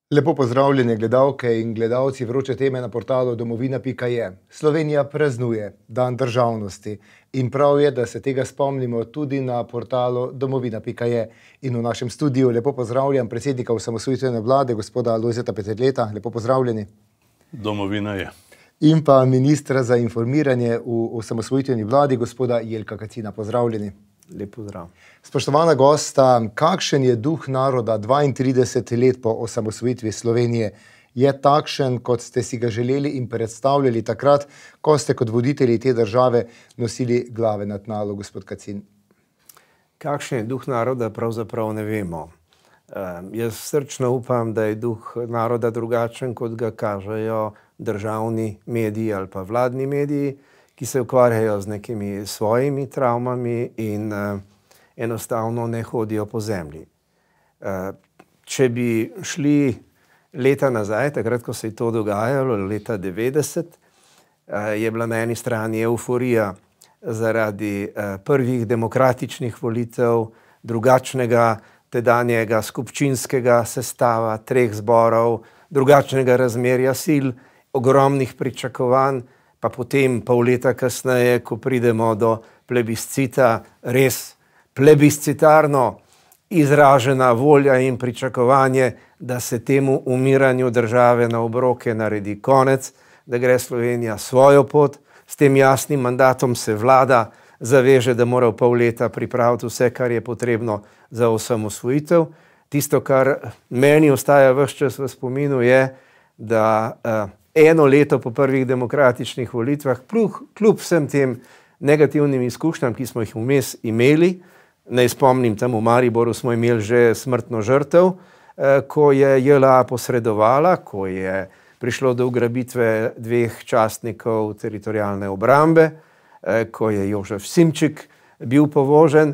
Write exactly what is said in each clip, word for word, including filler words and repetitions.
Lepo pozdravljeni gledalke in gledalci vroče teme na portalu domovina pika je. Slovenija praznuje dan državnosti in prav je, da se tega spomnimo tudi na portalu domovina pika je. In v našem studiu lepo pozdravljam predsednika osamosvojitvene vlade, gospoda Lojzeta Peterleta. Lepo pozdravljeni. Domovina je. In pa ministra za informiranje v osamosvojitveni vladi, gospoda Jelka Kacina. Pozdravljeni. Lep pozdrav. Spoštovana gosta, kakšen je duh naroda dvaintrideset let po osamosvojitvi Slovenije? Je takšen, kot ste si ga želeli in predstavljali takrat, ko ste kot voditelji te države nosili glave na tnalu, gospod Kacin? Kakšen je duh naroda, pravzaprav ne vemo. Um, jaz srčno upam, da je duh naroda drugačen, kot ga kažejo državni mediji ali pa vladni mediji, ki se ukvarjajo z nekimi svojimi travmami in uh, enostavno ne hodijo po zemlji. Uh, če bi šli leta nazaj, takrat, ko se je to dogajalo, leta devetdeset, uh, je bila na eni strani euforija zaradi uh, prvih demokratičnih volitev, drugačnega tedanjega skupščinskega sestava, treh zborov, drugačnega razmerja sil, ogromnih pričakovanj, pa potem pol leta kasneje, ko pridemo do plebiscita, res plebiscitarno izražena volja in pričakovanje, da se temu umiranju države na obroke naredi konec, da gre Slovenija svojo pot. S tem jasnim mandatom se vlada zaveže, da mora v pol leta pripraviti vse, kar je potrebno za osamosvojitev. Tisto, kar meni ostaja ves čas v spominu, je, da uh, eno leto po prvih demokratičnih volitvah, kljub vsem tem negativnim izkušnjam, ki smo jih vmes imeli, naj spomnim, tam v Mariboru smo imeli že smrtno žrtev, eh, ko je J L A posredovala, ko je prišlo do ugrabitve dveh častnikov teritorialne obrambe, eh, ko je Jožef Simčik bil povožen,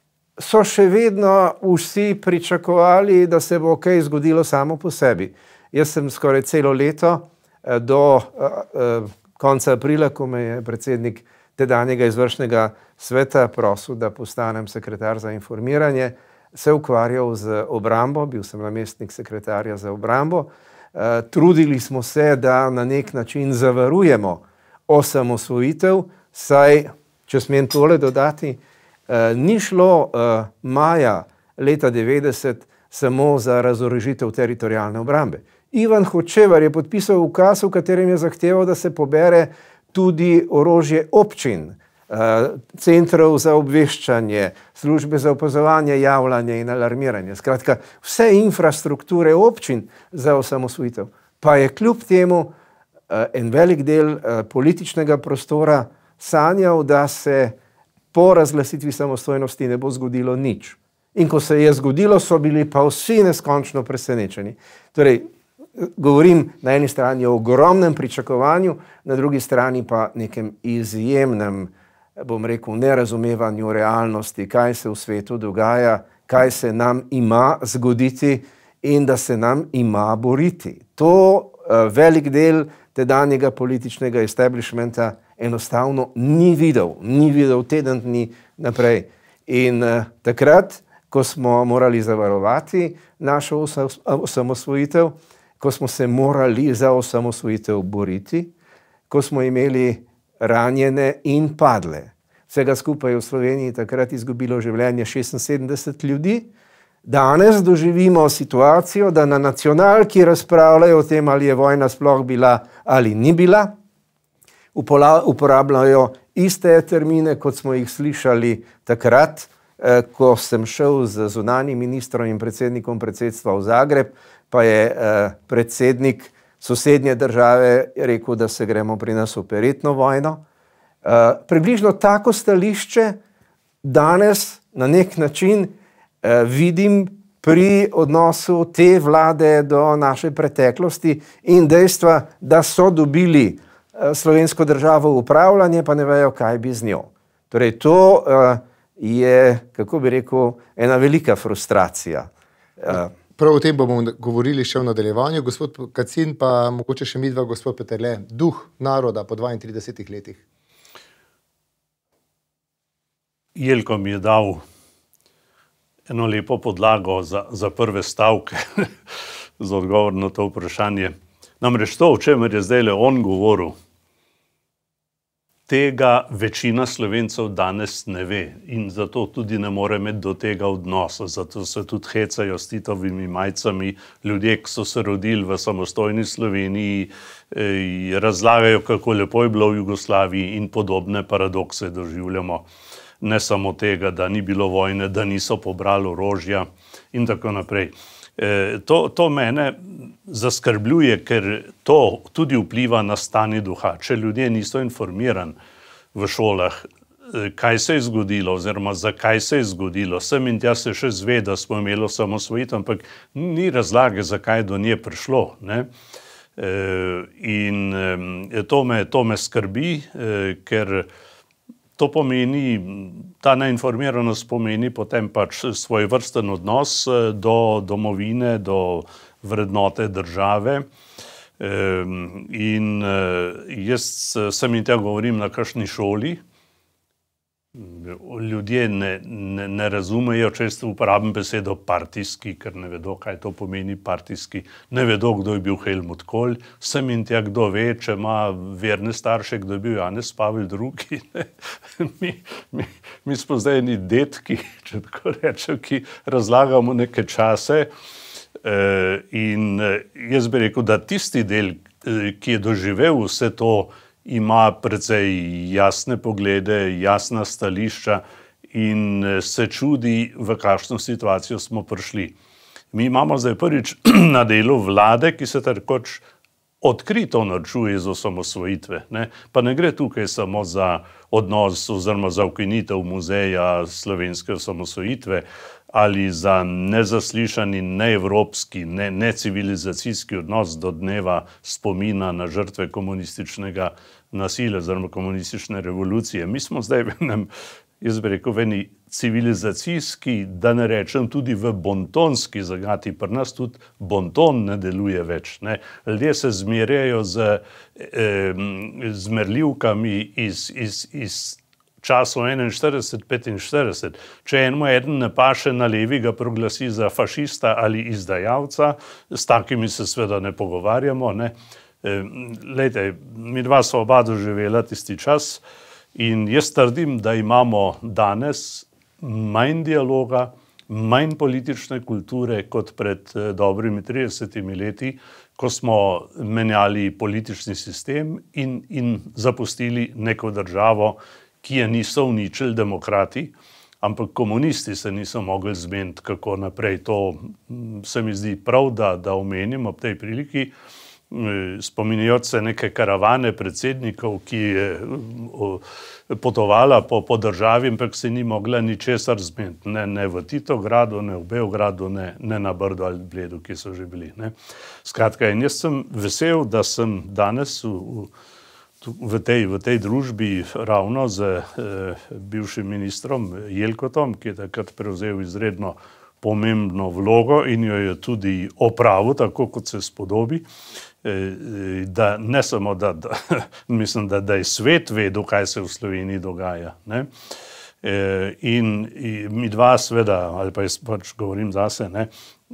so še vedno vsi pričakovali, da se bo kaj zgodilo samo po sebi. Jaz sem skoraj celo leto do uh, uh, konca aprila, ko me je predsednik tedanjega izvršnega sveta prosil, da postanem sekretar za informiranje, se ukvarjal z obrambo, bil sem namestnik sekretarja za obrambo. Uh, trudili smo se, da na nek način zavarujemo osamosvojitev, saj, če smem tole dodati, uh, ni šlo uh, maja leta devetdeset samo za razorožitev teritorialne obrambe. Ivan Hočevar je podpisal ukaz, v katerem je zahteval, da se pobere tudi orožje občin, centrov za obveščanje, službe za opazovanje, javljanje in alarmiranje. Skratka, vse infrastrukture občin za osamosvojitev. Pa je kljub temu en velik del političnega prostora sanjal, da se po razglasitvi samostojnosti ne bo zgodilo nič. In ko se je zgodilo, so bili pa vsi neskončno presenečeni. Torej, govorim na eni strani o ogromnem pričakovanju, na drugi strani pa nekem izjemnem, bom rekel, nerazumevanju realnosti, kaj se v svetu dogaja, kaj se nam ima zgoditi in da se nam ima boriti. To uh, velik del tedanjega političnega establishmenta enostavno ni videl, ni videl teden dni naprej. In uh, takrat, ko smo morali zavarovati našo osamosvojitev, ko smo se morali za osamosvojitev boriti, ko smo imeli ranjene in padle. Vsega skupaj v Sloveniji takrat izgubilo življenje šestinsedemdeset ljudi. Danes doživimo situacijo, da na nacionalki razpravljajo o tem, ali je vojna sploh bila ali ni bila. Uporabljajo iste termine, kot smo jih slišali takrat, ko sem šel z zunanjim ministrom in predsednikom predsedstva v Zagreb, pa je eh, predsednik sosednje države rekel, da se gremo pri nas v operetno vojno. Eh, približno tako stališče danes na nek način eh, vidim pri odnosu te vlade do naše preteklosti in dejstva, da so dobili eh, slovensko državo v upravljanje, pa ne vejo, kaj bi z njo. Torej, to eh, je, kako bi rekel, ena velika frustracija. Eh, Prav o tem bomo govorili še v nadaljevanju. Gospod Kacin, pa mogoče še midva, gospod Peterle, duh naroda po dvaintridesetih letih. Jelko mi je dal eno lepo podlago za, za prve stavke. za odgovor na to vprašanje. Namreč to, o čemer je zdaj le on govoril, tega večina Slovencev danes ne ve in zato tudi ne more imeti do tega odnosa. Zato se tudi hecajo s Titovimi majicami ljudje, ki so se rodili v samostojni Sloveniji, razlagajo, kako lepo je bilo v Jugoslaviji in podobne paradokse doživljamo. Ne samo tega, da ni bilo vojne, da niso pobrali orožja in tako naprej. To, to mene zaskrbljuje, ker to tudi vpliva na stanje duha. Če ljudje niso informirani v šolah, kaj se je zgodilo oziroma zakaj se je zgodilo, sem in tja se še zve, da smo imeli osamosvojitev, ampak ni razlage, zakaj do nje prišlo, ne? In to me, to me skrbi, ker to pomeni, ta neinformiranost pomeni potem pač svoj vrsten odnos do domovine, do vrednote države. In jaz sem in tega govorim na kakšni šoli. Ljudje ne, ne, ne razumejo, če uporabim besedo partijski, ker ne vedo, kaj to pomeni partijski. Ne vedo, kdo je bil Helmut Kohl. Sem in tja, kdo ve, če ima verne starše, kdo je bil Janez Pavel drugi. mi, mi, mi smo zdaj eni detki, če tako rečem, ki razlagamo neke čase. In jaz bi rekel, da tisti del, ki je doživel vse to, ima precej jasne poglede, jasna stališča in se čudi, v kakšno situacijo smo prišli. Mi imamo zdaj prvič na delu vlade, ki se takoč odkrito norčuje iz osamosvojitve, ne? Pa ne gre tukaj samo za odnos oziroma za ukinitev muzeja slovenske osamosvojitve ali za nezaslišani, neevropski, ne, necivilizacijski odnos do dneva spomina na žrtve komunističnega nasilja oziroma komunistične revolucije. Mi smo zdaj v enem, jaz bi rekel, v eni civilizacijski, da ne rečem tudi v bontonski zagati. Pri nas tudi bonton ne deluje več, ne. Ljudje se zmerjajo z eh, zmerljivkami iz, iz, iz časov enainštirideset petinštirideset. Če enemu eden ne paše na levi, ga proglasi za fašista ali izdajalca, s takimi se seveda ne pogovarjamo, ne. Lejte, mi dva sva oba doživela tisti čas in jaz trdim, da imamo danes manj dialoga, manj politične kulture kot pred dobrimi tridesetimi leti, ko smo menjali politični sistem in, in zapustili neko državo, ki je niso uničili demokrati, ampak komunisti se niso mogli zmeniti, kako naprej. To se mi zdi prav, da, da omenim ob tej priliki, spominjajoč se neke karavane predsednikov, ki je potovala po, po državi, ampak se ni mogla ničesar zmeniti. Ne, ne v Titogradu, ne v Beogradu, ne, ne na Brdu ali Bledu, ki so že bili, ne. Skratka, in jaz sem vesel, da sem danes v, v, tej, v tej družbi ravno z eh, bivšim ministrom Jelkotom, ki je takrat prevzel izredno pomembno vlogo in jo je tudi opravil, tako kot se spodobi, da ne samo, da, da mislim, da, da je svet vedel, kaj se v Sloveniji dogaja, ne. In, in mi dva sveda, ali pa jaz pač govorim zase, ne,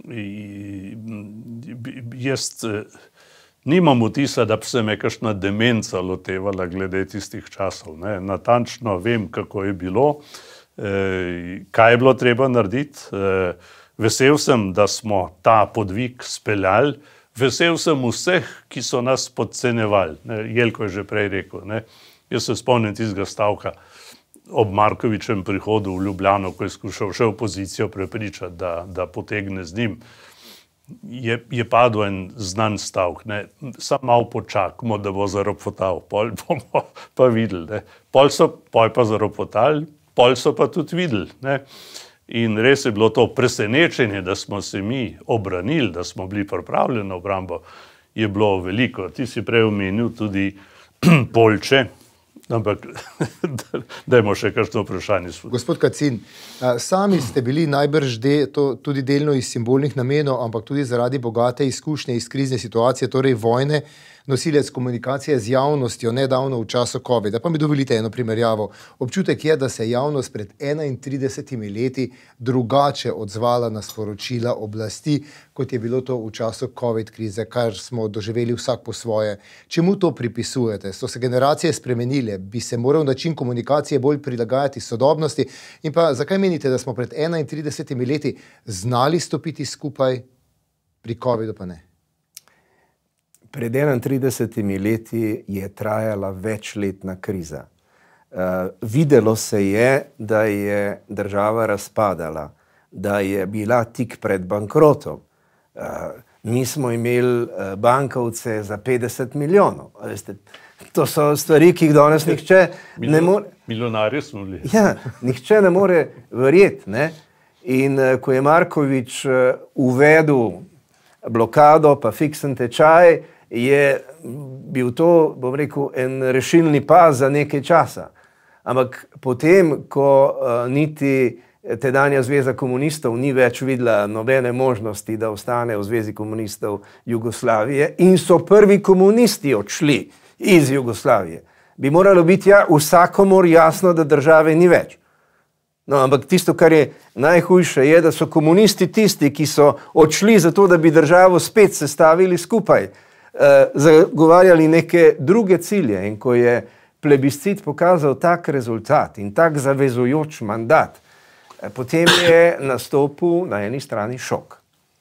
jaz nimam vtisa, da bi se me kakšna demenca lotevala glede tistih časov, ne. Natančno vem, kako je bilo, kaj je bilo treba narediti. Vesel sem, da smo ta podvig speljali. Vesel sem vseh, ki so nas podcenjevali. Jelko je že prej rekel, ne. Jaz se spomnim tistega stavka ob Markovičem prihodu v Ljubljano, ko je skušal še opozicijo prepričati, da, da potegne z njim. Je, je padel en znan stavk, ne. Samo malo počakamo, da bo zaropotal, pol bomo pa videli, ne. Pol so, pol pa zaropotali, pol so pa tudi videli, ne. In res je bilo to presenečenje, da smo se mi obranili, da smo bili pripravljeni na obrambo, je bilo veliko. Ti si prej omenil tudi Poljče, ampak dajmo še kakšno vprašanje. Gospod Kacin, sami ste bili najbrž de, to tudi delno iz simbolnih namenov, ampak tudi zaradi bogate izkušnje iz krizne situacije, torej vojne, nosilec komunikacije z javnostjo nedavno v času covida. Pa mi dovolite eno primerjavo. Občutek je, da se je javnost pred enaintridesetimi leti drugače odzvala na sporočila oblasti, kot je bilo to v času covid krize, kar smo doživeli vsak po svoje. Čemu to pripisujete? So se generacije spremenile? Bi se moral način komunikacije bolj prilagajati sodobnosti? In pa zakaj menite, da smo pred enaintridesetimi leti znali stopiti skupaj, pri covidu pa ne? Pred enaintridesetimi leti je trajala večletna kriza. Uh, videlo se je, da je država razpadala, da je bila tik pred bankrotom. Uh, mi smo imeli uh, bankovce za petdeset milijonov. Veste, to so stvari, ki jih danes nihče ne more... Milijonarji smo bili. Ja, nihče ne more verjeti, ne? In uh, ko je Markovič uh, uvedel blokado pa fiksen tečaj, je bil to, bom rekel, en rešilni pas za nekaj časa. Ampak potem, ko uh, niti tedanja Zveza komunistov ni več videla nobene možnosti, da ostane v Zvezi komunistov Jugoslavije in so prvi komunisti odšli iz Jugoslavije, bi moralo biti ja vsakomur jasno, da države ni več. No, ampak tisto, kar je najhujše, je, da so komunisti tisti, ki so odšli zato, da bi državo spet sestavili skupaj, eh, zagovarjali neke druge cilje. In ko je plebiscit pokazal tak rezultat in tak zavezujoč mandat, eh, potem je nastopil na eni strani šok.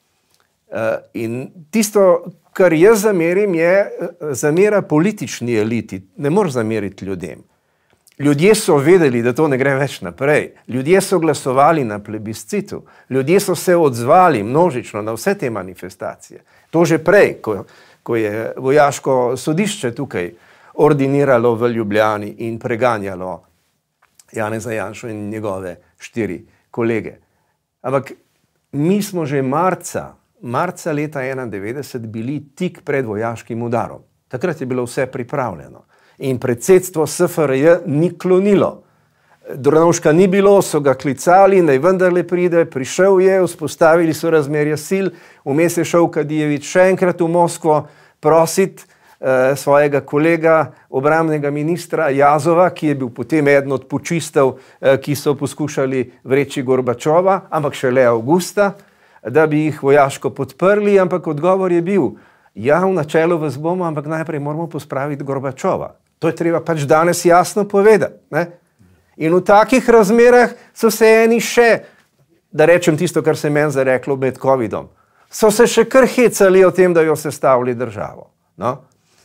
Eh, in tisto, kar jaz zamerim, je zamera politični eliti. Ne moreš zameriti ljudem. Ljudje so vedeli, da to ne gre več naprej. Ljudje so glasovali na plebiscitu. Ljudje so se odzvali množično na vse te manifestacije. To že prej, ko, ko je vojaško sodišče tukaj ordiniralo v Ljubljani in preganjalo Janeza Janšo in njegove štiri kolege. Ampak mi smo že marca, marca leta enaindevetdeset bili tik pred vojaškim udarom. Takrat je bilo vse pripravljeno. In predsedstvo S F R J ni klonilo. Drnovška ni bilo, so ga klicali, naj vendarle pride, prišel je, vzpostavili so razmerje sil, vmes je šel Kadijević še enkrat v Moskvo prositi eh, svojega kolega, obrambnega ministra Jazova, ki je bil potem eden od pučistov, eh, ki so poskušali vreči Gorbačova, ampak šele avgusta, da bi jih vojaško podprli, ampak odgovor je bil, ja, v načelu vas bomo, ampak najprej moramo pospraviti Gorbačova. To je treba pač danes jasno povedati. Ne? In v takih razmerah so se eni še, da rečem tisto, kar se meni zareklo med covidom, so se še kar hecali o tem, da jo sestavili državo. No?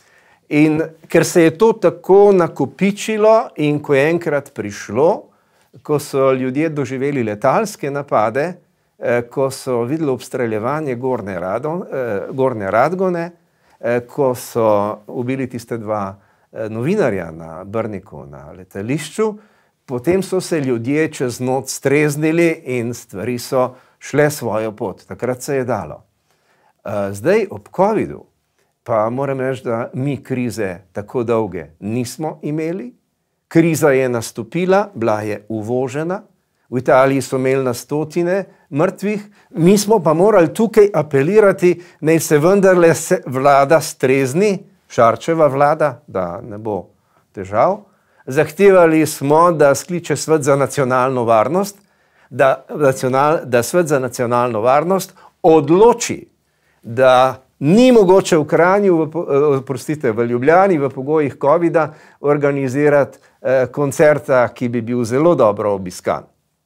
In ker se je to tako nakopičilo in ko je enkrat prišlo, ko so ljudje doživeli letalske napade, eh, ko so videli obstreljevanje Gornje, Radon, eh, Gornje Radgone, eh, ko so ubili tiste dva novinarja na Brniku na letališču, potem so se ljudje čez noč streznili in stvari so šle svojo pot. Takrat se je dalo. Zdaj ob covidu pa moram reči, da mi krize tako dolge nismo imeli. Kriza je nastopila, bila je uvožena. V Italiji so imeli na stotine mrtvih, mi smo pa morali tukaj apelirati, naj se vendarle se vlada strezni, Šarčeva vlada, da ne bo težav. Zahtevali smo, da skliče Svet za nacionalno varnost, da, nacional, da Svet za nacionalno varnost odloči, da ni mogoče v Kranju, v, prostite, v Ljubljani v pogojih covida organizirati eh, koncerta, ki bi bil zelo dobro obiskan.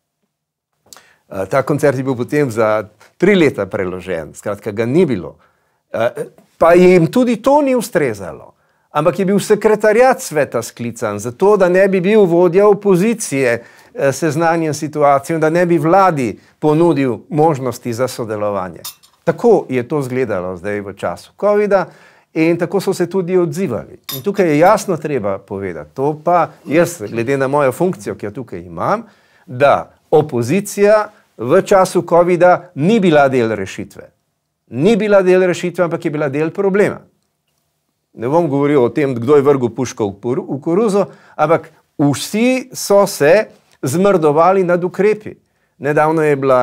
Eh, ta koncert je bil potem za tri leta preložen, skratka ga ni bilo. Eh, Pa jim tudi to ni ustrezalo. Ampak je bil sekretarjat sveta sklican, zato da ne bi bil vodja opozicije seznanjen situacijo, da ne bi vladi ponudil možnosti za sodelovanje. Tako je to izgledalo zdaj v času covida in tako so se tudi odzivali. In tukaj je jasno treba povedati, to pa jaz, glede na mojo funkcijo, ki jo tukaj imam, da opozicija v času covida ni bila del rešitve. Ni bila del rešitve, ampak je bila del problema. Ne bom govoril o tem, kdo je vrgel puško v koruzo, ampak vsi so se zmrdovali nad ukrepi. Nedavno je bila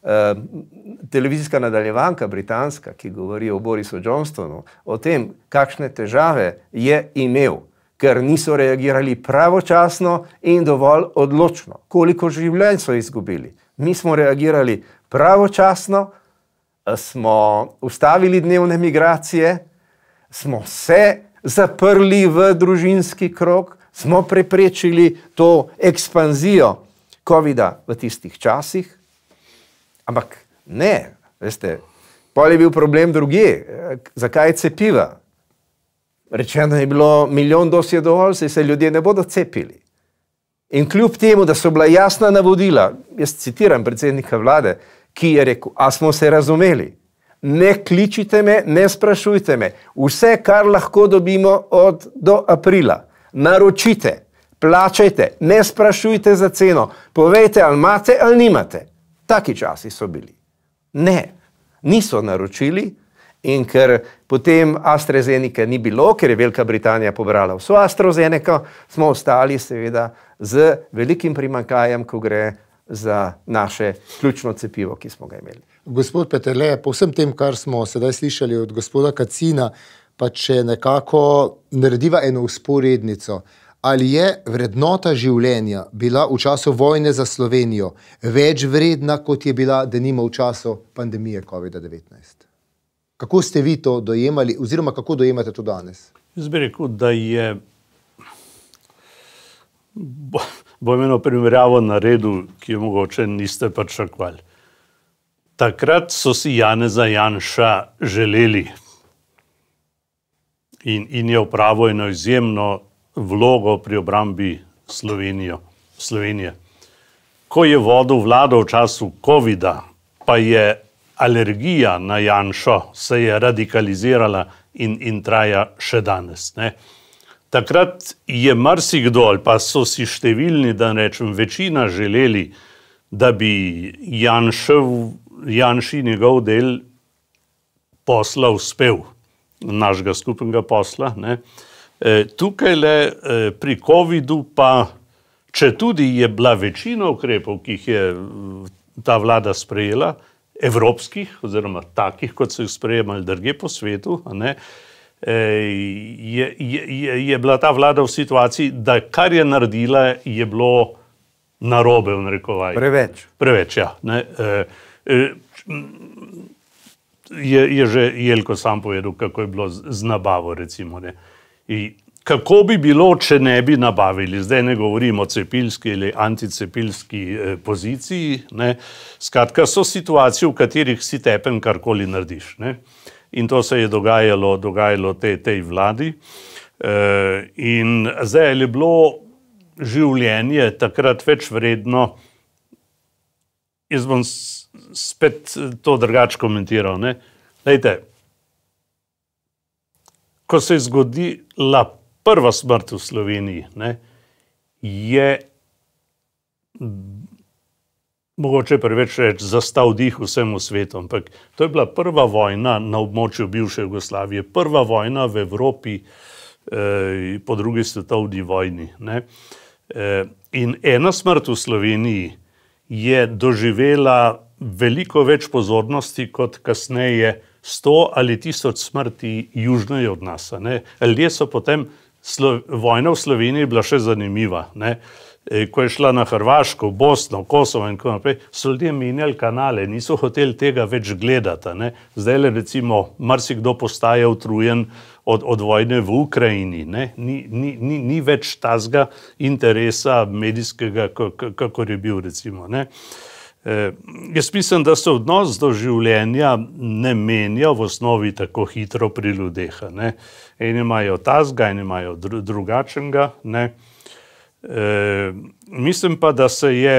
televizijska nadaljevanka britanska, ki govori o Borisu Johnsonu, o tem, kakšne težave je imel, ker niso reagirali pravočasno in dovolj odločno. Koliko življenj so izgubili. Mi smo reagirali pravočasno, smo ustavili dnevne migracije, smo se zaprli v družinski krog, smo preprečili to ekspanzijo covida v tistih časih, ampak ne, veste, pol je bil problem drugje. Zakaj cepiva? Rečeno je bilo, milijon dos je dovolj, saj se ljudje ne bodo cepili. In kljub temu, da so bila jasna navodila, jaz citiram predsednika vlade, ki je rekel, a smo se razumeli, ne kličite me, ne sprašujte me, vse, kar lahko dobimo od do aprila, naročite, plačajte, ne sprašujte za ceno, povejte, ali imate ali nimate. Taki časi so bili. Ne, niso naročili, in ker potem AstraZeneca ni bilo, ker je Velika Britanija pobrala vso AstraZeneca, smo ostali seveda z velikim primanjkljajem, ko gre za naše ključno cepivo, ki smo ga imeli. Gospod Peterle, po vsem tem, kar smo sedaj slišali od gospoda Kacina, pa če nekako narediva eno usporednico, ali je vrednota življenja bila v času vojne za Slovenijo več vredna, kot je bila denimo v času pandemije covida devetnajst? Kako ste vi to dojemali, oziroma kako dojemate to danes? Jaz bi rekel, da je, bo, bom eno primerjavo naredil, ki jo mogoče niste pričakovali. Takrat so si Janeza Janša želeli in, in je opravil eno izjemno vlogo pri obrambi Slovenijo, Slovenije. Ko je vodil vlado v času covida, pa je alergija na Janšo se je radikalizirala in, in traja še danes. Ne. Takrat je marsikdo, ali pa so si številni, da rečem, večina želeli, da bi Janšev, Janši njegov del posla uspel, našega skupnega posla. Ne. E, tukaj le e, pri covidu pa, če tudi je bila večina ukrepov, ki jih je ta vlada sprejela, evropskih, oziroma takih, kot so jih sprejemali drugje po svetu, ne, je, je, je bila ta vlada v situaciji, da kar je naredila, je bilo narobe, v narekovaj. Preveč. Preveč, ja. Ne, je, je že Jelko sam povedal, kako je bilo z nabavo, recimo. Ne. In kako bi bilo, če ne bi nabavili? Zdaj ne govorimo o cepilski ali anticepilski eh, poziciji. Ne. Skratka, so situacije, v katerih si tepen karkoli narediš. Ne. In to se je dogajalo, dogajalo tej, tej vladi. E, in zdaj je bilo življenje takrat več vredno. Jaz bom spet to drugače komentiral. Ne. Lejte, ko se je zgodila prva smrt v Sloveniji, ne, je mogoče preveč reči zastal dih vsemu svetu, ampak to je bila prva vojna na območju bivše Jugoslavije, prva vojna v Evropi eh, po drugi svetovni vojni. Ne. Eh, in ena smrt v Sloveniji je doživela veliko več pozornosti kot kasneje sto ali tisoč smrti južneje od nas. Ne. Ljudje so potem Slo, vojna v Sloveniji bila še zanimiva. Ne. E, ko je šla na Hrvaško, Bosno, Kosovo in tako naprej, so ljudje menjali kanale, niso hoteli tega več gledati. Ne. Zdaj le recimo marsikdo postaja utrujen od, od vojne v Ukrajini. Ne. Ni, ni, ni, ni več tazga interesa medijskega, kakor je bil recimo. Ne. E, jaz mislim, da se odnos do življenja ne menja v osnovi tako hitro pri ljudeh. Ne. Eni imajo tazga, eni imajo dru, drugačenega. Ne. E, mislim pa, da se je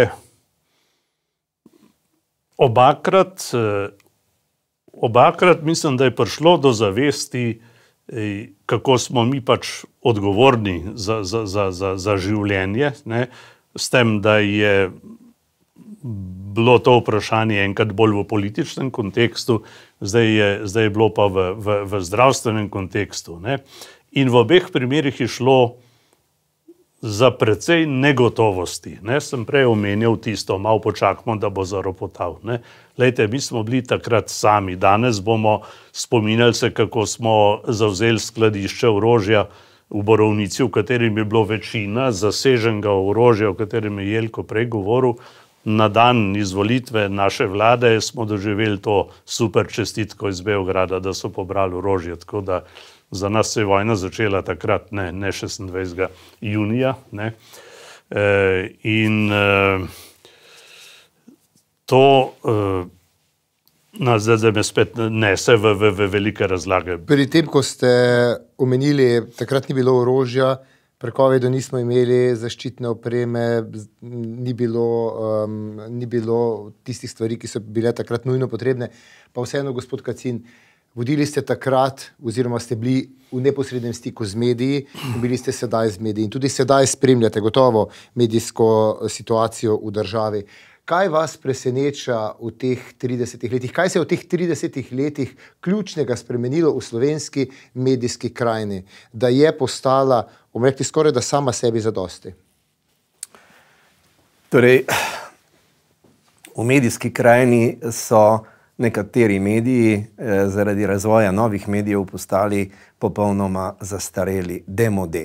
obakrat, obakrat mislim, da je prišlo do zavesti, kako smo mi pač odgovorni za, za, za, za, za življenje, ne. S tem, da je bilo to vprašanje enkrat bolj v političnem kontekstu, zdaj je, zdaj je bilo pa v, v, v zdravstvenem kontekstu. Ne. In v obeh primerih je šlo za precej negotovosti. Ne? Sem prej omenjal tisto, malo počakamo, da bo zaropotal. Ne? Lejte, mi smo bili takrat sami. Danes bomo spominjali se, kako smo zavzeli skladišče orožja v Borovnici, v katerem je bilo večina zaseženega orožja, o katerem je Jelko prej govoril. Na dan izvolitve naše vlade smo doživeli to super čestitko iz Beograda, da so pobrali orožje. Tako da za nas se je vojna začela takrat, ne, ne šestindvajsetega junija. Ne. E, in e, to e, nas zdaj me spet nese v, v, v velike razlage. Pri tem, ko ste omenili, takrat ni bilo orožja, pri covidu nismo imeli zaščitne opreme, ni bilo, um, ni bilo tistih stvari, ki so bile takrat nujno potrebne, pa vseeno, gospod Kacin, vodili ste takrat, oziroma ste bili v neposrednem stiku z mediji, in bili ste sedaj z mediji. In tudi sedaj spremljate gotovo medijsko situacijo v državi. Kaj vas preseneča v teh tridesetih letih? Kaj se je v teh tridesetih letih ključnega spremenilo v slovenski medijski krajini, da je postala, bom rekli, skoraj da sama sebi zadosti? Torej, v medijski krajini so nekateri mediji eh, zaradi razvoja novih medijev postali popolnoma zastareli, demode.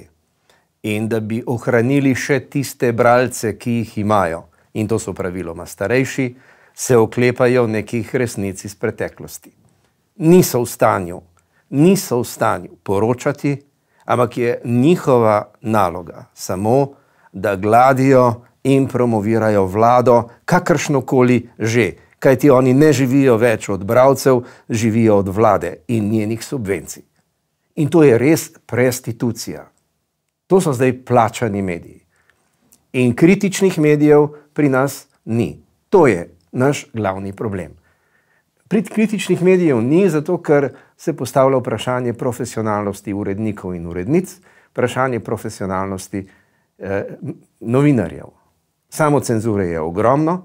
In da bi ohranili še tiste bralce, ki jih imajo, in to so praviloma starejši, se oklepajo nekih resnic iz preteklosti. Niso v stanju, niso v stanju poročati, ampak je njihova naloga samo, da gladijo in promovirajo vlado, kakršnokoli že. Kajti oni ne živijo več od bralcev, živijo od vlade in njenih subvencij. In to je res prestitucija. To so zdaj plačani mediji. In kritičnih medijev pri nas ni. To je naš glavni problem. Pri kritičnih medijev ni zato, ker se postavlja vprašanje profesionalnosti urednikov in urednic, vprašanje profesionalnosti eh, novinarjev. Samocenzure je ogromno,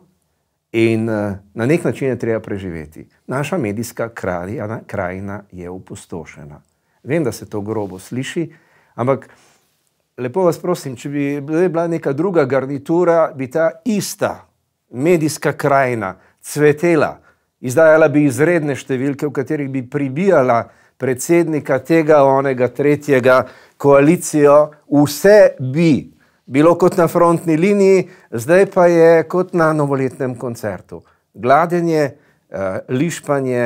in na nek način je treba preživeti. Naša medijska krajina, krajina je opustošena. Vem, da se to grobo sliši, ampak lepo vas prosim, če bi bila neka druga garnitura, bi ta ista medijska krajina cvetela, izdajala bi izredne številke, v katerih bi pribijala predsednika tega, onega, tretjega, koalicijo, vse bi bilo kot na frontni liniji, zdaj pa je kot na novoletnem koncertu. Gladenje, uh, lišpanje,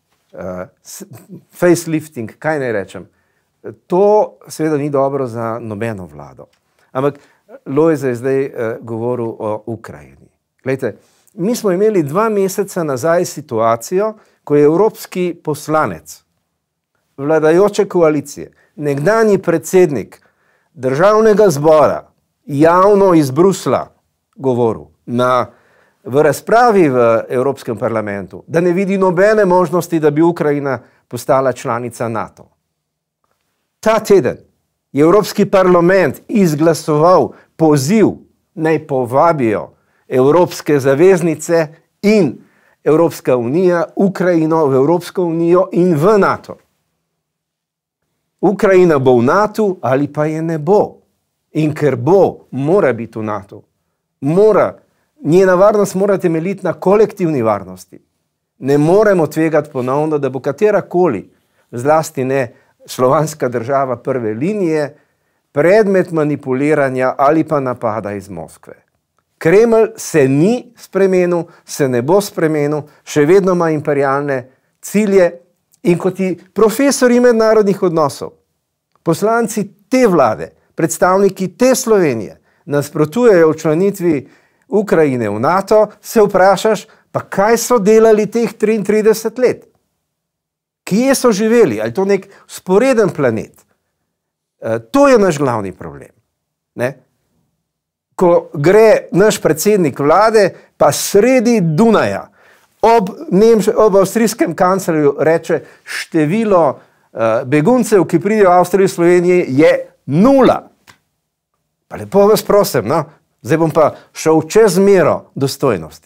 uh, facelifting, kaj naj rečem. To seveda ni dobro za nobeno vlado. Ampak Lojze je zdaj uh, govoril o Ukrajini. Glejte, mi smo imeli dva meseca nazaj situacijo, ko je evropski poslanec vladajoče koalicije, nekdanji predsednik državnega zbora, javno iz Brusla govoril na, v razpravi v Evropskem parlamentu, da ne vidi nobene možnosti, da bi Ukrajina postala članica NATO. Ta teden je Evropski parlament izglasoval poziv, naj povabijo evropske zaveznice in Evropska unija, Ukrajino v Evropsko unijo in v NATO. Ukrajina bo v NATO ali pa je ne bo. In ker bo, mora biti v NATO. Mora, njena varnost mora temeljiti na kolektivni varnosti. Ne moremo tvegati ponovno, da bo katerakoli, zlasti ne slovanska država prve linije, predmet manipuliranja ali pa napada iz Moskve. Kremelj se ni spremenil, se ne bo spremenil, še vedno ima imperialne cilje in kot ti profesori mednarodnih odnosov, poslanci te vlade, predstavniki te Slovenije nasprotujejo včlanitvi Ukrajine v NATO, se vprašaš, pa kaj so delali teh triintrideset let? Kje so živeli? Ali to nek sporeden planet? E, to je naš glavni problem. Ne? Ko gre naš predsednik vlade, pa sredi Dunaja, ob, Nemž ob avstrijskem kanclerju reče, število uh, beguncev, ki pridejo v Avstrijo in Sloveniji, je nula. Pa lepo vas prosim, no? Zdaj bom pa šel čez mero dostojnosti.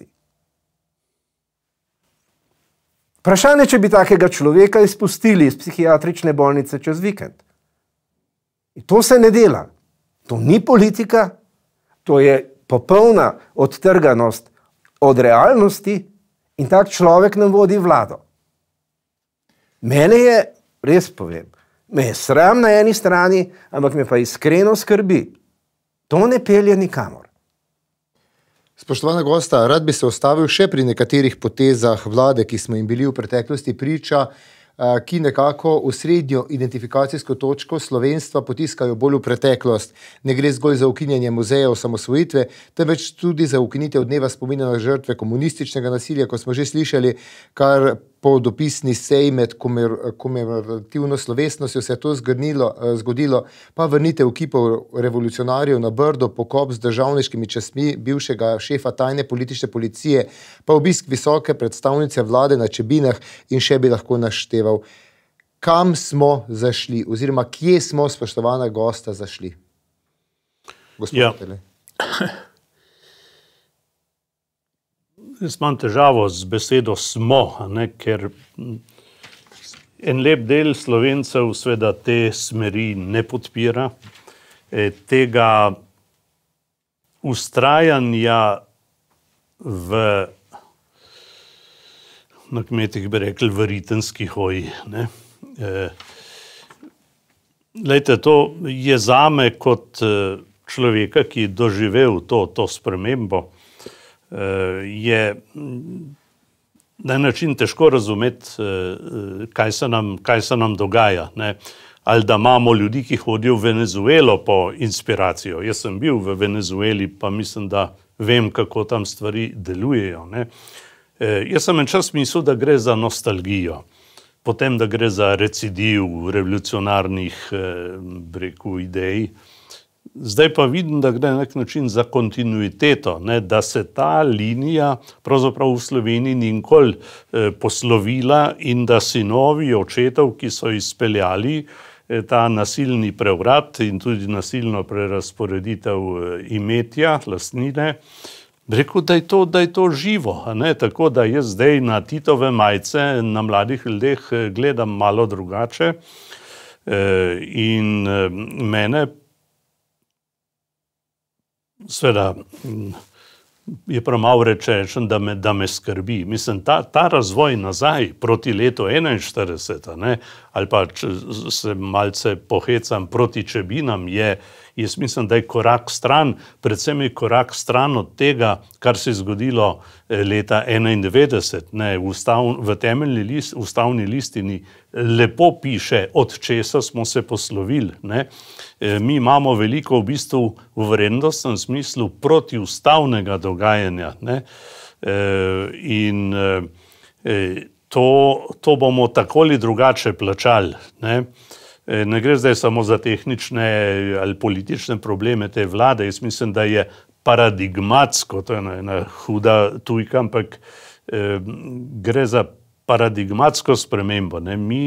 Vprašanje, če bi takega človeka izpustili iz psihiatrične bolnice čez vikend. In to se ne dela. To ni politika, to je popolna odtrganost od realnosti in tak človek nam vodi vlado. Mene je, res povem, me je sram na eni strani, ampak me pa iskreno skrbi. To ne pelje nikamor. Spoštovana gosta, rad bi se ustavil še pri nekaterih potezah vlade, ki smo jim bili v preteklosti priča, ki nekako v srednjo identifikacijsko točko slovenstva potiskajo bolj v preteklost. Ne gre zgolj za ukinjanje muzejev osamosvojitve, temveč tudi za ukinitev dneva spomina na žrtve komunističnega nasilja, ko smo že slišali, kar po dopisni seji med komemorativno slovesnostjo se je to zgrnilo, zgodilo, pa vrnitev kipov revolucionarjev na Brdo, pokop z državniškimi častmi bivšega šefa tajne politične policije, pa obisk visoke predstavnice vlade na Čebinah in še bi lahko našteval. Kam smo zašli, oziroma kje smo, spoštovana gosta, zašli? Gospod Ja. Peterle. Jaz imam težavo z besedo smo, a ne, ker en lep del Slovencev seveda te smeri ne podpira, e, tega ustrajanja v, na kmetih bi rekli, v ritenski hoji, ne. E, Glejte, to je zame kot e, človeka, ki je doživel to, to spremembo, je na en način težko razumeti, kaj se nam, kaj se nam dogaja, ne. Ali da imamo ljudi, ki hodijo v Venezuelo po inspiracijo. Jaz sem bil v Venezueli, pa mislim, da vem, kako tam stvari delujejo, ne. Jaz sem en čas mislil, da gre za nostalgijo, potem, da gre za recidiv revolucionarnih, breku, idej. Zdaj pa vidim, da gre na nek način za kontinuiteto, ne, da se ta linija pravzaprav v Sloveniji ni nikoli eh, poslovila in da sinovi očetov, ki so izpeljali eh, ta nasilni prevrat in tudi nasilno prerazporeditev eh, imetja, lastnine, rekel, da je to, da je to živo, a ne, tako da jaz zdaj na Titove majice na mladih ljudeh eh, gledam malo drugače eh, in eh, mene Sveda, je premalo rečeno, da me, da me skrbi. Mislim, ta, ta razvoj nazaj proti letu enainštirideset, ne, ali pa če se malce pohecam proti Čebinam, je, jaz mislim, da je korak stran, predvsem je korak stran od tega, kar se je zgodilo leta enaindevetdeset. Ne, v, ustav, v temeljni list, ustavni listini lepo piše, od česa smo se poslovili, ne. Mi imamo veliko v bistvu v vrednostnem smislu protiustavnega dogajanja, ne? In to, to bomo tako ali drugače plačali, ne? Ne gre zdaj samo za tehnične ali politične probleme te vlade, jaz mislim, da je paradigmatsko, to je ena, ena huda tujka, ampak gre za paradigmatsko spremembo, ne? Mi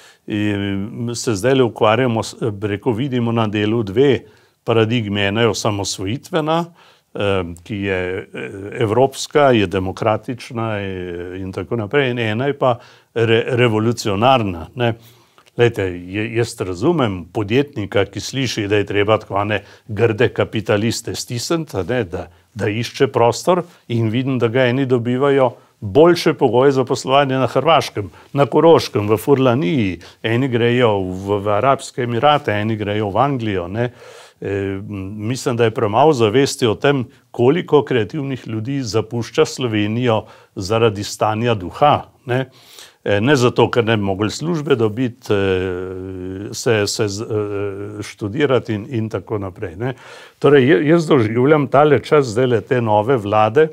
se zdaj le ukvarjamo, reko, vidimo na delu dve paradigme. Ena je osamosvojitvena, ki je evropska, je demokratična in tako naprej, in ena je pa re, revolucionarna, ne. Lejte, jaz razumem podjetnika, ki sliši, da je treba tako ne grde kapitaliste stisniti, ne, da, da išče prostor, in vidim, da ga eni dobivajo boljše pogoje za poslovanje na Hrvaškem, na Koroškem, v Furlaniji, eni grejo v, v Arabske Emirate, eni grejo v Anglijo, ne. E, mislim, da je premalo zavesti o tem, koliko kreativnih ljudi zapušča Slovenijo zaradi stanja duha, ne. E, ne zato, ker ne bi mogli službe dobiti, e, se, se študirati in, in tako naprej, ne. Torej, jaz doživljam tale čas zdajle te nove vlade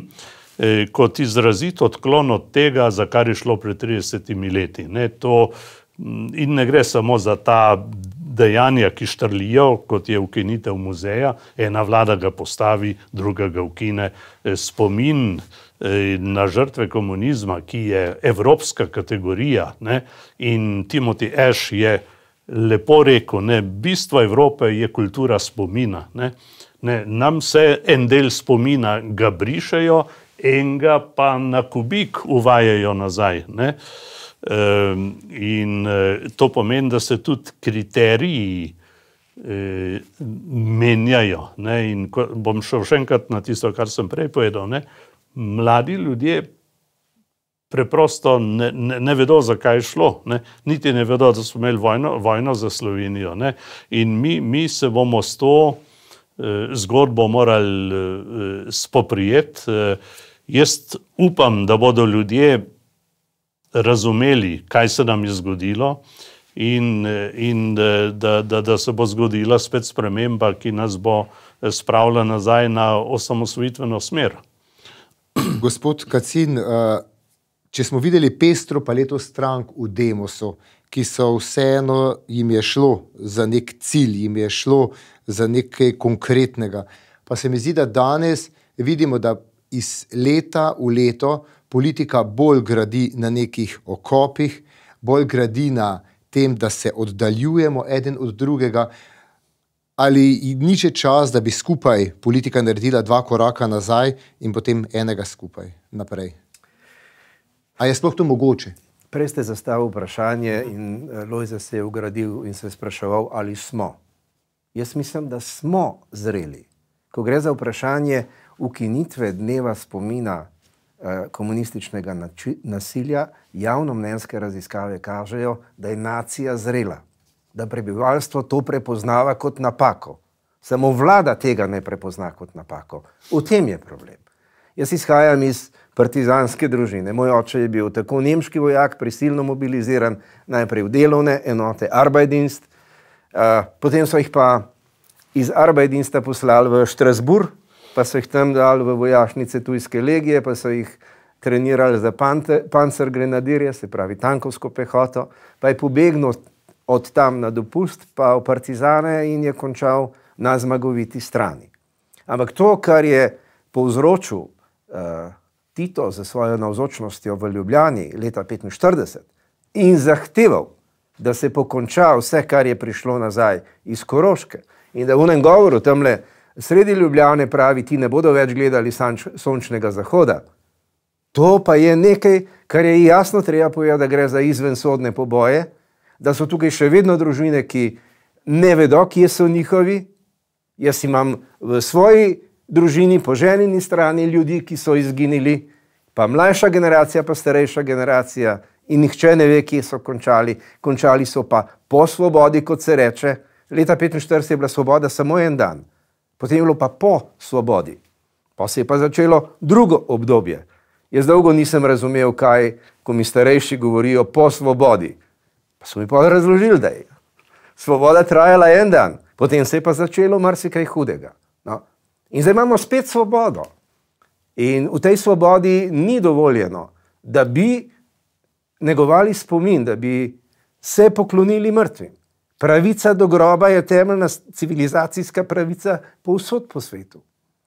kot izrazit odklon od tega, za kar je šlo pred tridesetimi leti. Ne, to, in ne gre samo za ta dejanja, ki štrlijo, kot je ukinitev muzeja, ena vlada ga postavi, druga ga ukine. Spomin na žrtve komunizma, ki je evropska kategorija, ne, in Timothy Ash je lepo rekel, ne, bistvo Evrope je kultura spomina. Ne. Ne, nam se en del spomina ga brišejo, enega pa na kubik uvajajo nazaj, ne. E, in to pomeni, da se tudi kriteriji eh, menjajo. Ne? In ko, bom šel še enkrat na tisto, kar sem prej povedal. Ne? Mladi ljudje preprosto ne, ne, ne vedo, zakaj je šlo. Ne? Niti ne vedo, da smo imeli vojno, vojno za Slovenijo. Ne? In mi, mi se bomo s to eh, zgodbo morali eh, spoprijeti. Eh, jaz upam, da bodo ljudje razumeli, kaj se nam je zgodilo in, in da, da, da se bo zgodila spet sprememba, ki nas bo spravila nazaj na osamosvojitveno smer. Gospod Kacin, če smo videli pestro paleto strank v Demosu, ki so vseeno jim je šlo za nek cilj, jim je šlo za nekaj konkretnega, pa se mi zdi, da danes vidimo, da iz leta v leto politika bolj gradi na nekih okopih, bolj gradi na tem, da se oddaljujemo eden od drugega. Ali ni še čas, da bi skupaj politika naredila dva koraka nazaj in potem enega skupaj naprej? A je sploh to mogoče? Prej ste zastavili vprašanje in Lojze se je ugradil in se spraševal, ali smo. Jaz mislim, da smo zreli. Ko gre za vprašanje ukinitve dneva spomina komunističnega nasilja, javnomnenjske raziskave kažejo, da je nacija zrela, da prebivalstvo to prepoznava kot napako. Samo vlada tega ne prepozna kot napako. V tem je problem. Jaz izhajam iz partizanske družine. Moj oče je bil tako nemški vojak, prisilno mobiliziran, najprej v delovne enote, Arbeidienst, potem so jih pa iz Arbeidiensta poslali v Strasbourg, pa so jih tam dali v vojašnice tujske legije, pa so jih trenirali za pancergrenadirje, se pravi tankovsko pehoto, pa je pobegnil od tam na dopust, pa v partizane in je končal na zmagoviti strani. Ampak to, kar je povzročil uh, Tito za svojo navzočnostjo v Ljubljani leta petinštirideset in zahteval, da se pokonča vse, kar je prišlo nazaj iz Koroške in da v enem govoru tamle sredi Ljubljane pravi, ti ne bodo več gledali sončnega zahoda. To pa je nekaj, kar je jasno treba povedati, da gre za izvensodne poboje, da so tukaj še vedno družine, ki ne vedo, kje so njihovi. Jaz imam v svoji družini po ženini strani ljudi, ki so izginili, pa mlajša generacija, pa starejša generacija in nihče ne ve, kje so končali. Končali so pa po svobodi, kot se reče. Leta petinštirideset je bila svoboda samo en dan. Potem je bilo pa po svobodi. Pa se je pa začelo drugo obdobje. Jaz dolgo nisem razumel, kaj, ko mi starejši govorijo po svobodi. Pa so mi pa razložili, da je svoboda trajala en dan, potem se je pa začelo marsikaj hudega. No. In zdaj imamo spet svobodo. In v tej svobodi ni dovoljeno, da bi negovali spomin, da bi se poklonili mrtvim. Pravica do groba je temeljna civilizacijska pravica povsod po svetu.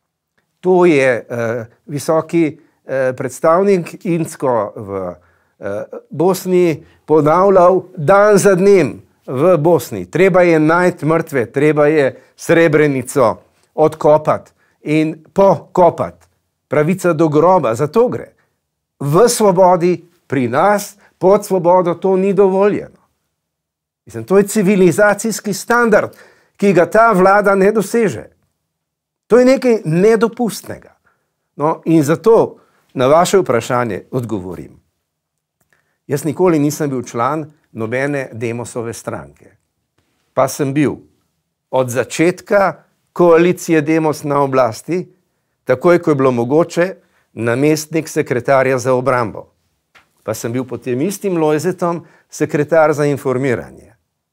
To je uh, visoki uh, predstavnik Incko v uh, Bosni ponavljal dan za dnem v Bosni. Treba je najti mrtve, treba je Srebrenico odkopati in pokopati. Pravica do groba, za to gre. V svobodi, pri nas, pod svobodo to ni dovoljeno. Mislim, to je civilizacijski standard, ki ga ta vlada ne doseže. To je nekaj nedopustnega. No, in zato na vaše vprašanje odgovorim. Jaz nikoli nisem bil član nobene Demosove stranke. Pa sem bil od začetka koalicije Demos na oblasti, takoj, ko je bilo mogoče, namestnik sekretarja za obrambo. Pa sem bil pod tem istim Lojzetom sekretar za informiranje.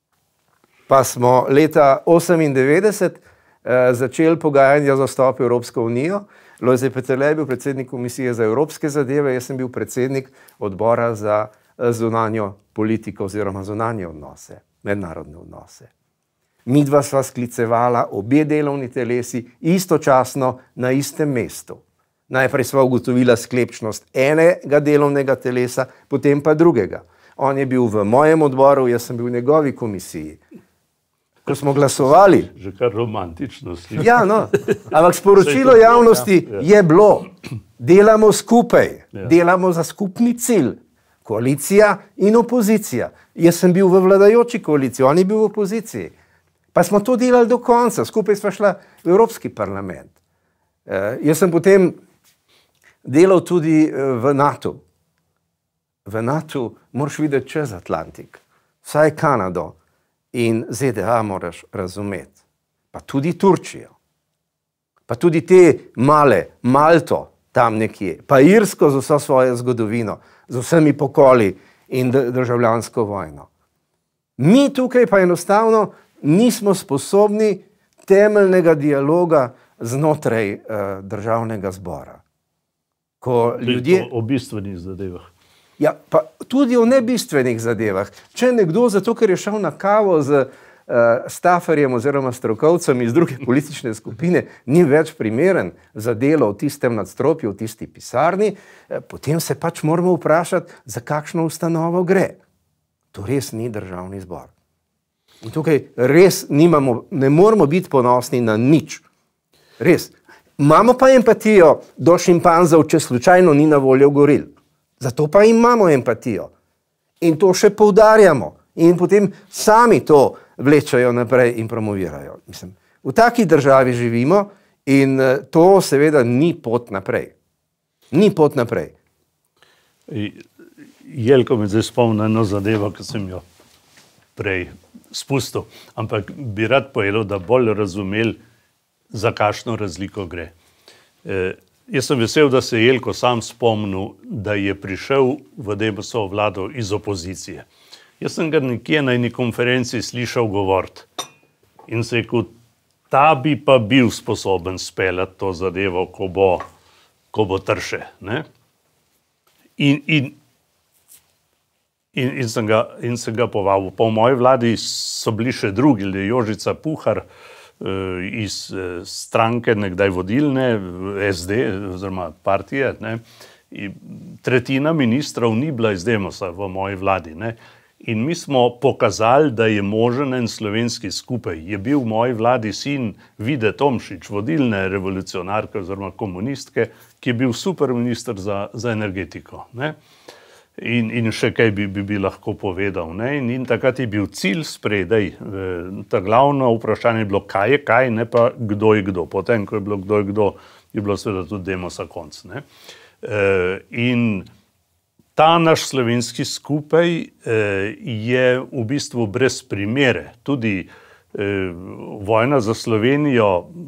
Pa smo leta osemindevetdeset eh, začeli pogajanja za vstop v Evropsko unijo. Lojze Peterle je bil predsednik Komisije za evropske zadeve, jaz sem bil predsednik odbora za zunanjo politiko oziroma zunanje odnose, mednarodne odnose. Midva sva sklicevala obe delovni telesi istočasno na istem mestu. Najprej sva ugotovila sklepčnost enega delovnega telesa, potem pa drugega. On je bil v mojem odboru, jaz sem bil v njegovi komisiji. Ko smo glasovali... Že kar romantično sliši. Ja, no. Ampak sporočilo javnosti je bilo, delamo skupaj, delamo za skupni cilj. Koalicija in opozicija. Jaz sem bil v vladajoči koaliciji, on je bil v opoziciji. Pa smo to delali do konca, skupaj sva šla v Evropski parlament. Uh, jaz sem potem delal tudi v NATO. V NATO moraš videti čez Atlantik, vsaj Kanado in Z D A moraš razumeti, pa tudi Turčijo, pa tudi te male, Malto tam nekje, pa Irsko z vso svojo zgodovino, z vsemi pokoli in državljansko vojno. Mi tukaj pa enostavno nismo sposobni temeljnega dialoga znotraj uh, državnega zbora. Ko ljudje... O bistvenih zadevah. Ja, pa tudi o nebistvenih zadevah. Če nekdo, zato ker je šel na kavo z uh, Staferjem oziroma strokovcem iz druge politične skupine, ni več primeren za delo v tistem nadstropju, v tisti pisarni, eh, potem se pač moramo vprašati, za kakšno ustanovo gre. To res ni državni zbor. In tukaj res nimamo, ne moramo biti ponosni na nič. Res. Imamo pa empatijo do šimpanzov, če slučajno ni na voljo goril. Zato pa imamo empatijo. In to še poudarjamo. In potem sami to vlečajo naprej in promovirajo. Mislim, v taki državi živimo in to seveda ni pot naprej. Ni pot naprej. Jelko me zdaj spomni eno zadevo, ki sem jo prej spustil. Ampak bi rad povedal, da bolj razumeli, za kakšno razliko gre. E, jaz sem vesel, da se je Jelko sam spomnil, da je prišel v Demosovo vlado iz opozicije. Jaz sem ga nekje na eni konferenci slišal govoriti in se je kot ta bi pa bil sposoben speljati to zadevo, ko bo, ko bo trše. Ne? In, in, in, in, sem ga, in sem ga povabil. Po moji vladi so bili še drugi, Jožica Puhar, iz stranke nekdaj vodilne, S D oziroma partije, ne. Tretjina ministrov ni bila iz Demosa v moji vladi. Ne. In mi smo pokazali, da je možen en slovenski skupaj. Je bil v moji vladi sin Vide Tomšič, vodilne revolucionarke oziroma komunistke, ki je bil super minister za, za energetiko. Ne. In, in še kaj bi, bi, bi lahko povedal. Ne? In, in takrat je bil cilj spredaj. Ta glavno vprašanje je bilo, kaj je kaj, ne pa kdo je kdo. Potem, ko je bilo kdo je kdo, je bilo seveda tudi Demosa konc. Ne? E, in ta naš slovenski skupaj e, je v bistvu brez primere. Tudi e, vojna za Slovenijo,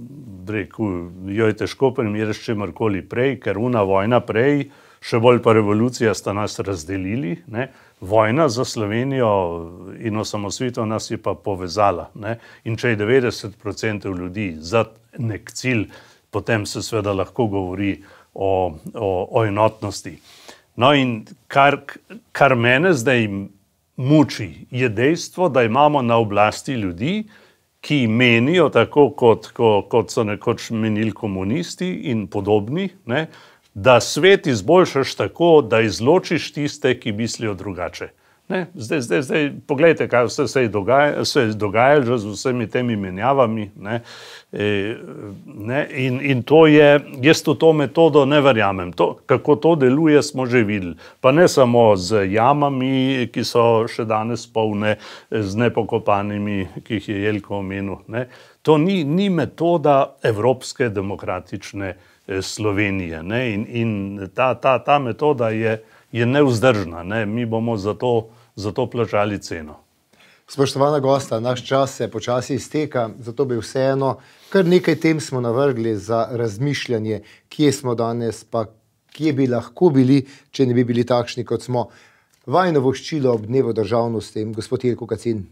rekel, jo je težko primerjati s čemarkoli prej, ker una vojna prej, še bolj pa revolucija sta nas razdelili. Ne? Vojna za Slovenijo in osamosvojitev nas je pa povezala. Ne? In če je devetdeset procentov ljudi za nek cilj, potem se seveda lahko govori o, o, o enotnosti. No in kar, kar mene zdaj muči, je dejstvo, da imamo na oblasti ljudi, ki menijo tako, kot, kot, kot so nekoč menili komunisti in podobni, ne? Da svet izboljšaš tako, da izločiš tiste, ki mislijo drugače. Ne? Zdaj, zdaj, zdaj, poglejte, kaj vse se je dogajalo, se je dogajalo z vsemi temi menjavami. Ne? E, ne? In, in to je, jaz v to metodo ne verjamem. To, kako to deluje, smo že videli. Pa ne samo z jamami, ki so še danes polne, z nepokopanimi, ki jih je Jelko omenil. Ne? To ni, ni metoda evropske demokratične Slovenije. Ne? In, in ta, ta, ta metoda je, je nevzdržna. Ne? Mi bomo za to, za to plačali ceno. Spoštovana gosta, naš čas se počasi izteka, zato bi vseeno kar nekaj tem smo navrgli za razmišljanje, kje smo danes, pa kje bi lahko bili, če ne bi bili takšni, kot smo. Vajno voščilo ob dnevu državnosti, gospod Jelko Kacin.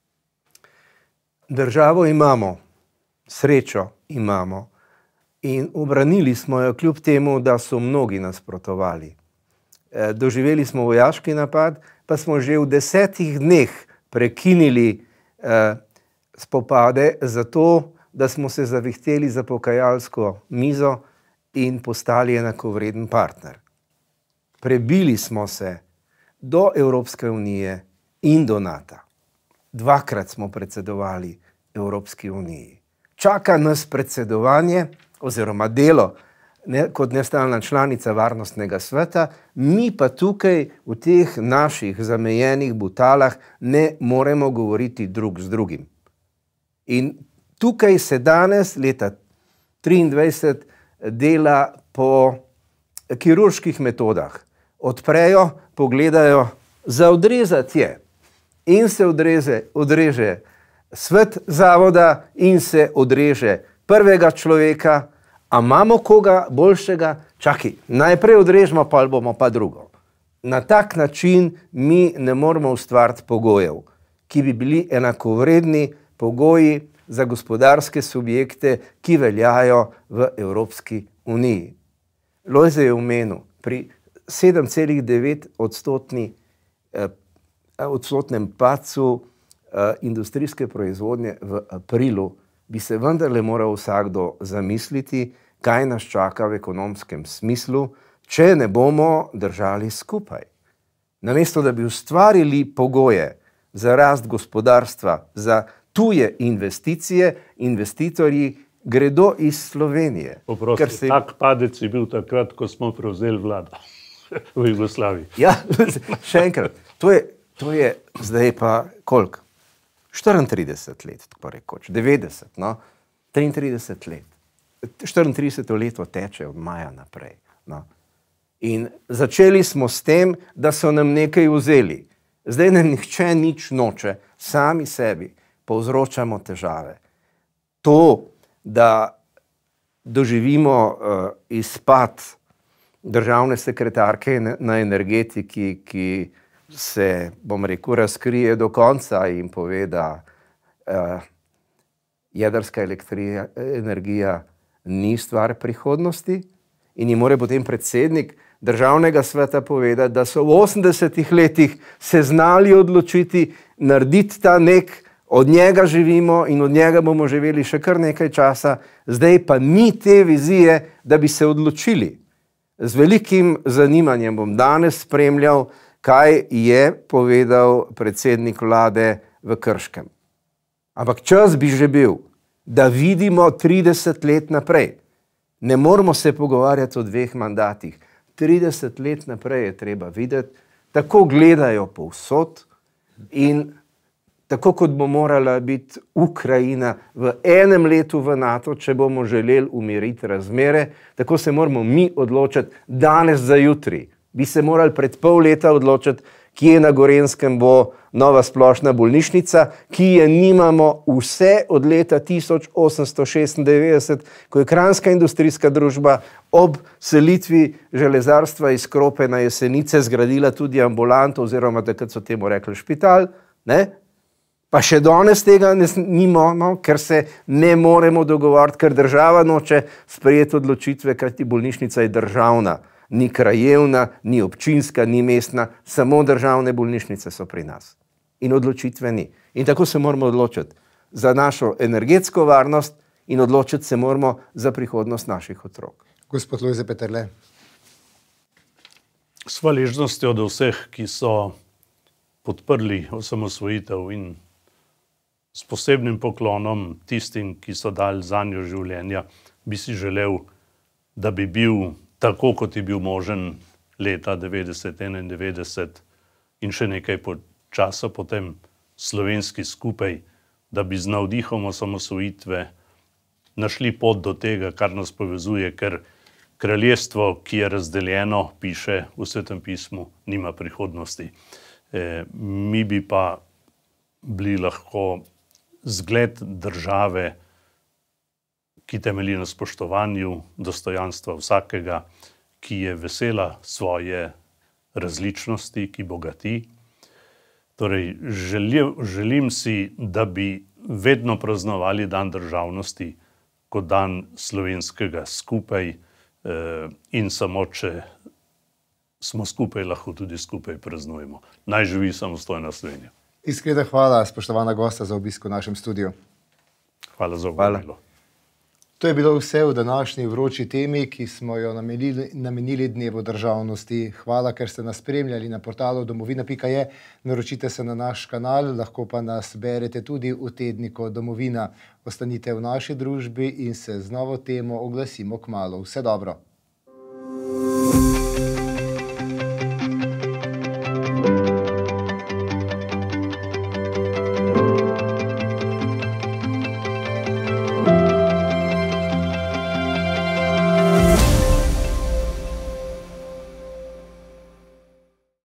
Državo imamo, srečo imamo. In ubranili smo jo kljub temu, da so mnogi nasprotovali. E, doživeli smo vojaški napad, pa smo že v desetih dneh prekinili e, spopade zato, da smo se zavihteli za pokajalsko mizo in postali enakovreden partner. Prebili smo se do Evropske unije in do NATO. Dvakrat smo predsedovali Evropski uniji. Čaka nas predsedovanje oziroma delo ne, kot nestalna članica Varnostnega sveta, mi pa tukaj v teh naših zamejenih butalah ne moremo govoriti drug z drugim. In tukaj se danes, leta triindvajset, dela po kirurških metodah. Odprejo, pogledajo, za odrezati je. In se odreze, odreže svet zavoda in se odreže prvega človeka, a imamo koga boljšega? Čakaj, najprej odrežemo, pa bomo pa drugo. Na tak način mi ne moremo ustvariti pogojev, ki bi bili enakovredni pogoji za gospodarske subjekte, ki veljajo v Evropski uniji. Lojze je omenil, pri sedem celih devet odstotni eh, odstotnem padcu eh, industrijske proizvodnje v aprilu bi se vendarle moral vsakdo zamisliti, kaj nas čaka v ekonomskem smislu, če ne bomo držali skupaj. Namesto da bi ustvarili pogoje za rast gospodarstva, za tuje investicije, investitorji gredo iz Slovenije. Oprosti, se... tak padec je bil takrat, ko smo prevzeli vlado v Jugoslaviji. Ja, še enkrat, to je, to je zdaj pa koliko? štiriintrideset let, tako rekoč, devetdeset, no, triintrideset let. štiriintrideseto leto teče od maja naprej. No. In začeli smo s tem, da so nam nekaj vzeli. Zdaj nam nihče nič noče, sami sebi povzročamo težave. To, da doživimo uh, izpad državne sekretarke na energetiki, ki se, bom rekel, razkrije do konca in pove, da uh, jedrska elektrija, energija ni stvar prihodnosti in ji more potem predsednik državnega sveta povedati, da so v osemdesetih letih se znali odločiti, narediti ta nek, od njega živimo in od njega bomo živeli še kar nekaj časa, zdaj pa ni te vizije, da bi se odločili. Z velikim zanimanjem bom danes spremljal, kaj je povedal predsednik vlade v Krškem. Ampak čas bi že bil, da vidimo trideset let naprej. Ne moramo se pogovarjati o dveh mandatih. trideset let naprej je treba videti, tako gledajo povsod in tako kot bo morala biti Ukrajina v enem letu v NATO, če bomo želeli umiriti razmere, tako se moramo mi odločiti danes za jutri. Bi se morali pred pol leta odločiti, kje na Gorenjskem bo nova splošna bolnišnica, ki je nimamo vse od leta tisoč osemsto šestindevetdeset, ko je Kranjska industrijska družba ob selitvi železarstva iz Krope na Jesenice zgradila tudi ambulanto, oziroma takrat so temu rekli špital, ne? Pa še danes tega nimamo, ker se ne moremo dogovoriti, ker država noče sprejeti odločitve, kajti bolnišnica je državna. Ni krajevna, ni občinska, ni mestna, samo državne bolnišnice so pri nas. In odločitve ni. In tako se moramo odločiti za našo energetsko varnost in odločiti se moramo za prihodnost naših otrok. Gospod Lojze Peterle. S hvaležnostjo do vseh, ki so podprli osamosvojitev in s posebnim poklonom tistim, ki so dali zanjo življenja, bi si želel, da bi bil tako, kot je bil možen leta devetdeset, enaindevetdeset in še nekaj po časa potem slovenski skupaj, da bi z navdihom osamosvojitve našli pot do tega, kar nas povezuje, ker kraljestvo, ki je razdeljeno, piše v Svetem pismu, nima prihodnosti. E, mi bi pa bili lahko zgled države, ki temelji na spoštovanju dostojanstva vsakega, ki je vesela svoje različnosti, ki bogati. Torej, želim, želim si, da bi vedno praznovali dan državnosti kot dan slovenskega skupaj eh, in samo, če smo skupaj, lahko tudi skupaj praznujemo. Naj živi samostojna Slovenija. Iskrena hvala, spoštovana gosta, za obisk v našem studiu. Hvala za obvabilo. To je bilo vse v današnji vroči temi, ki smo jo namenili, namenili Dnevu državnosti. Hvala, ker ste nas spremljali na portalu domovina pika je. Naročite se na naš kanal, lahko pa nas berete tudi v tedniku Domovina. Ostanite v naši družbi in se z novo temo oglasimo kmalu. Vse dobro.